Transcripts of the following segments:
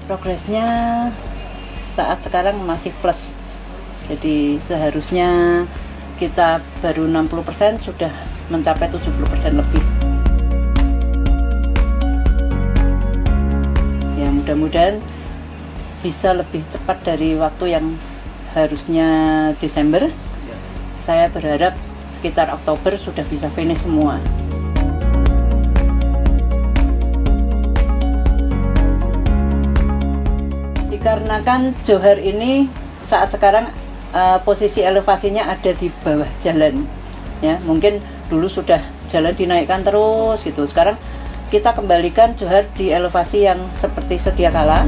Progresnya saat sekarang masih plus. Jadi seharusnya kita baru 60% sudah mencapai 70% lebih. Ya, mudah-mudahan bisa lebih cepat dari waktu yang harusnya Desember. Saya berharap sekitar Oktober sudah bisa finish semua. Dikarenakan Johar ini saat sekarang posisi elevasinya ada di bawah jalan, ya mungkin dulu sudah jalan dinaikkan terus gitu. Sekarang kita kembalikan Johar di elevasi yang seperti sedia kala.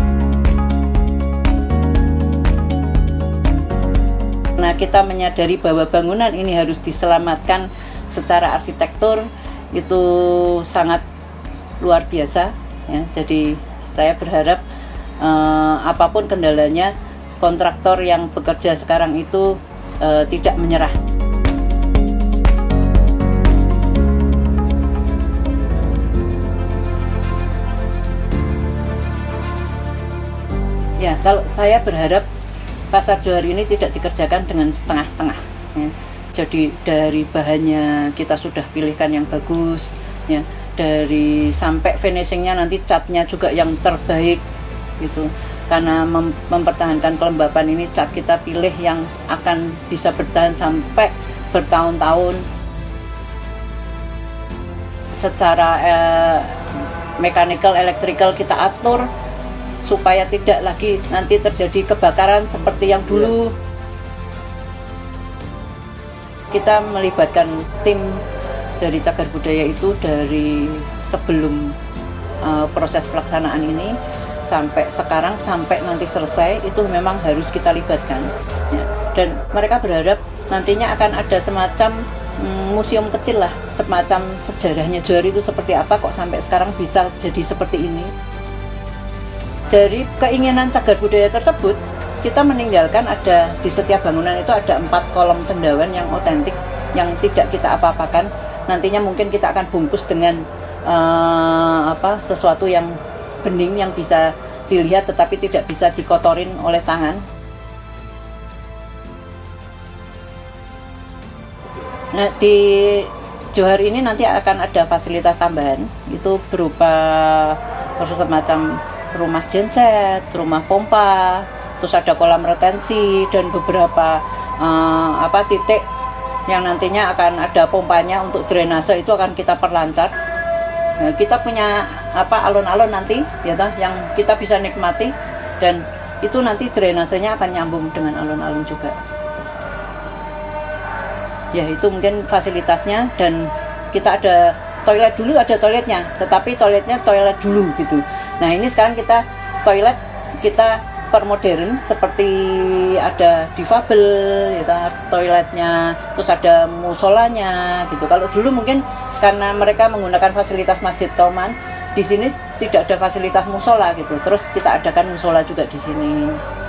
Nah, kita menyadari bahwa bangunan ini harus diselamatkan secara arsitektur, itu sangat luar biasa, ya. Jadi saya berharap apapun kendalanya, kontraktor yang bekerja sekarang itu tidak menyerah. Ya, kalau saya berharap pasar Johar ini tidak dikerjakan dengan setengah-setengah, ya. Jadi dari bahannya kita sudah pilihkan yang bagus, ya. Dari sampai finishingnya nanti catnya juga yang terbaik gitu. Karena mempertahankan kelembapan ini, cat kita pilih yang akan bisa bertahan sampai bertahun-tahun. Secara mechanical, electrical kita atur supaya tidak lagi nanti terjadi kebakaran seperti yang dulu. Kita melibatkan tim dari Cagar Budaya itu dari sebelum proses pelaksanaan ini sampai sekarang, sampai nanti selesai, itu memang harus kita libatkan, ya. Dan mereka berharap nantinya akan ada semacam museum kecil lah, semacam sejarahnya Johar itu seperti apa kok sampai sekarang bisa jadi seperti ini. Dari keinginan Cagar Budaya tersebut, kita meninggalkan ada di setiap bangunan itu ada 4 kolom cendawan yang otentik, yang tidak kita apa-apakan. Nantinya mungkin kita akan bungkus dengan sesuatu yang bening yang bisa dilihat tetapi tidak bisa dikotorin oleh tangan. Nah, di Johar ini nanti akan ada fasilitas tambahan, itu berupa semacam rumah genset, rumah pompa, terus ada kolam retensi dan beberapa titik yang nantinya akan ada pompanya untuk drainase, itu akan kita perlancar. Nah, kita punya alun-alun nanti, ya toh, yang kita bisa nikmati, dan itu nanti drainasenya akan nyambung dengan alun-alun juga. Ya, itu mungkin fasilitasnya. Dan kita ada toilet, dulu ada toiletnya, tetapi toiletnya toilet dulu gitu. Nah, ini sekarang kita toilet kita permodern, seperti ada difabel, ya, toiletnya, terus ada musolanya gitu. Kalau dulu mungkin karena mereka menggunakan fasilitas Masjid Kauman, di sini tidak ada fasilitas musola gitu. Terus kita adakan musola juga di sini.